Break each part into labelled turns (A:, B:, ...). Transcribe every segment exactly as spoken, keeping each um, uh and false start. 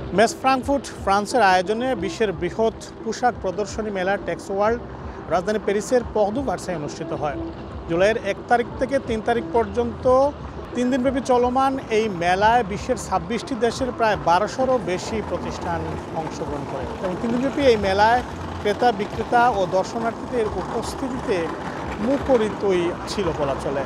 A: Mace Frankfurt ফ্রান্সের আয়োজনে বিশ্বের বৃহৎ পোশাক প্রদর্শনী মেলা টেক্স ওয়ার্ল্ড রাজধানী প্যারিসের পর্ট দু ভার্সাই অনুষ্ঠিত হয়। জুলাইয়ের এক তারিখ থেকে তিন তারিখ পর্যন্ত তিন দিনব্যাপী চলমান এই মেলায় বিশ্বের ছাব্বিশটি দেশের প্রায় বারোশোরও বেশি প্রতিষ্ঠান অংশগ্রহণ করে এবং তিন দিনব্যাপী এই মেলায় ক্রেতা বিক্রেতা ও দর্শনার্থীদের উপস্থিতিতে মুখরিতই ছিল বলা চলে।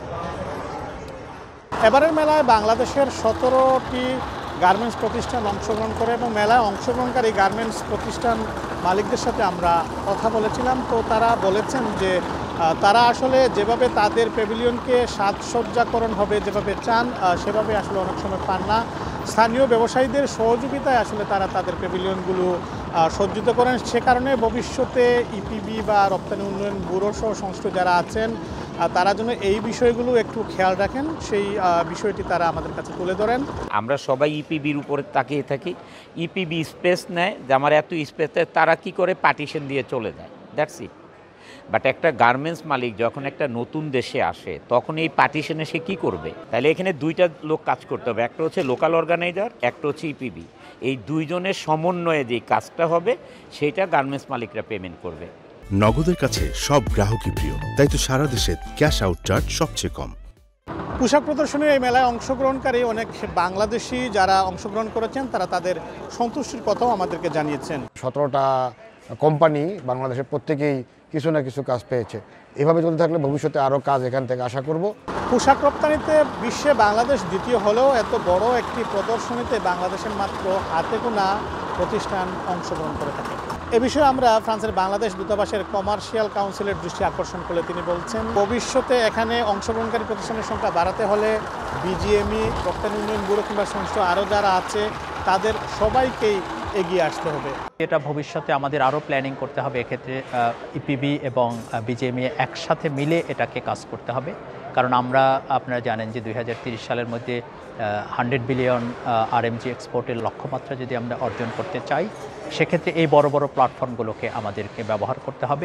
A: এবারের মেলায় বাংলাদেশের সতেরোটি গার্মেন্টস প্রতিষ্ঠান অংশগ্রহণ করে এবং মেলায় অংশগ্রহণকারী গার্মেন্টস প্রতিষ্ঠান মালিকদের সাথে আমরা কথা বলেছিলাম। তো তারা বলেছেন যে তারা আসলে যেভাবে তাদের প্যাভিলিয়নকে সাজসজ্জাকরণ হবে যেভাবে চান সেভাবে আসলে অনেক সময় পান না। স্থানীয় ব্যবসায়ীদের সহযোগিতায় আসলে তারা তাদের প্যাভিলিয়নগুলো সজ্জিত করেন। সে কারণে ভবিষ্যতে ইপিবি বা রপ্তানি উন্নয়ন ব্যুরো সহ সংস্থা যারা আছেন তারা যেন এই বিষয়গুলো একটু খেয়াল রাখেন সেই বিষয়টি তারা আমাদের কাছে তুলে ধরেন।
B: আমরা সবাই ইপিবির উপরে তাকিয়ে থাকি। ইপিবি স্পেস নেয় যে আমার এত স্পেস, তারা কি করে পার্টিশন দিয়ে চলে যায়, দ্যাটস ইট। বাট একটা গার্মেন্টস মালিক যখন একটা নতুন দেশে আসে তখন এই পার্টিশনে সে কী করবে? তাহলে এখানে দুইটা লোক কাজ করতে হবে, একটা হচ্ছে লোকাল অর্গানাইজার, একটা হচ্ছে ইপিবি। এই দুইজনের সমন্বয়ে যে কাজটা হবে সেইটা গার্মেন্টস মালিকরা পেমেন্ট করবে।
C: নগদের কাছে সব গ্রাহকই প্রিয়, তাই তো সারা দেশে ক্যাশ আউট চার্জ সবচেয়ে কম।
A: পোশাক প্রদর্শনীর এই মেলায় অংশগ্রহণকারী অনেক বাংলাদেশি যারা অংশগ্রহণ করেছেন তারা তাদের সন্তুষ্টির কথাও আমাদেরকে জানিয়েছেন।
D: সতেরোটা কোম্পানি বাংলাদেশের প্রত্যেকেই কিছু না কিছু কাজ পেয়েছে। এভাবে চলতে থাকলে ভবিষ্যতে আরও কাজ এখান থেকে আশা করব।
A: পোশাক রপ্তানিতে বিশ্বে বাংলাদেশ দ্বিতীয় হলেও এত বড় একটি প্রদর্শনীতে বাংলাদেশের মাত্র হাতে গোনা প্রতিষ্ঠান অংশগ্রহণ করে থাকে। এ বিষয়ে আমরা ফ্রান্সের বাংলাদেশ দূতাবাসের কমার্শিয়াল কাউন্সিলের দৃষ্টি আকর্ষণ করলে তিনি বলছেন ভবিষ্যতে এখানে অংশগ্রহণকারী প্রতিষ্ঠানের সংখ্যা বাড়াতে হলে বিজিএমই, রপ্তানি উন্নয়ন ব্যুরো কিংবা সংস্থা আরও যারা আছে তাদের সবাইকেই এগিয়ে আসতে হবে।
E: এটা ভবিষ্যতে আমাদের আরও প্ল্যানিং করতে হবে। এক্ষেত্রে ইপিবি এবং বিজিএমই একসাথে মিলে এটাকে কাজ করতে হবে, কারণ আমরা আপনারা জানেন যে দুই হাজার তিরিশ সালের মধ্যে হান্ড্রেড বিলিয়ন আরএমজি এক্সপোর্টের লক্ষ্যমাত্রা যদি আমরা অর্জন করতে চাই সেক্ষেত্রে এই বড় বড় প্ল্যাটফর্মগুলোকে আমাদেরকে ব্যবহার করতে হবে।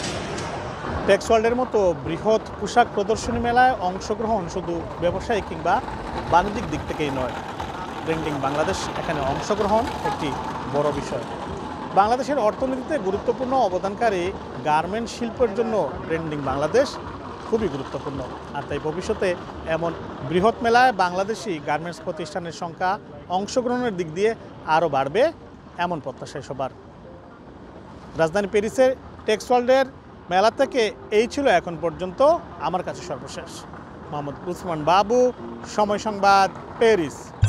A: টেক্স ওয়ার্ল্ডের মতো বৃহৎ পোশাক প্রদর্শনী মেলায় অংশগ্রহণ শুধু ব্যবসায়িক কিংবা বাণিজ্যিক দিক থেকেই নয়, ব্র্যান্ডিং বাংলাদেশ এখানে অংশগ্রহণ একটি বড় বিষয়। বাংলাদেশের অর্থনীতিতে গুরুত্বপূর্ণ অবদানকারী গার্মেন্টস শিল্পের জন্য ব্র্যান্ডিং বাংলাদেশ খুবই গুরুত্বপূর্ণ। আর তাই ভবিষ্যতে এমন বৃহৎ মেলায় বাংলাদেশি গার্মেন্টস প্রতিষ্ঠানের সংখ্যা অংশগ্রহণের দিক দিয়ে আরও বাড়বে এমন প্রত্যাশাই সবার। রাজধানী প্যারিসের টেক্স ওয়ার্ল্ডের মেলা থেকে এই ছিল এখন পর্যন্ত আমার কাছে সর্বশেষ। মোহাম্মদ উসমান বাবু, সময় সংবাদ, প্যারিস।